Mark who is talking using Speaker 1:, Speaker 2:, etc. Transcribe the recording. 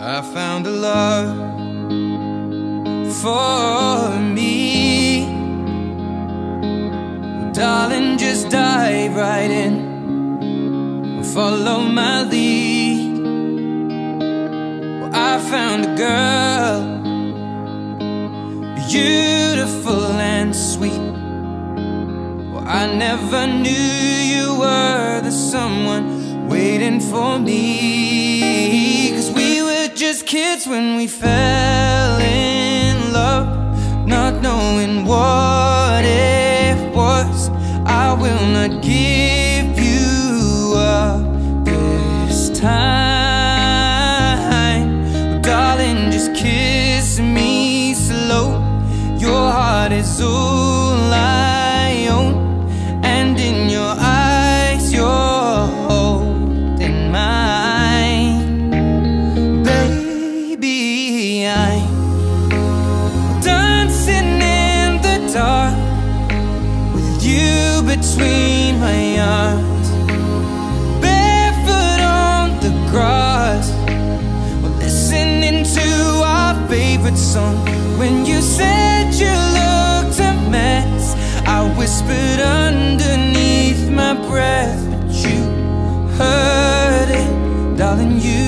Speaker 1: I found a love for me. Well, darling, just dive right in, follow my lead. Well, I found a girl, beautiful and sweet. Well, I never knew you were the someone waiting for me. 'Cause we were just kids when we fell in love, not knowing what it was. I will not give you up this time. Oh, darling, just kiss me slow. Your heart is all I own, and in your eyes you're holding mine. Baby, I'm dancing in the dark with you between my arms, barefoot on the grass. We're listening to our favorite song. When you said you looked a mess, I whispered underneath my breath, but you heard it, darling, you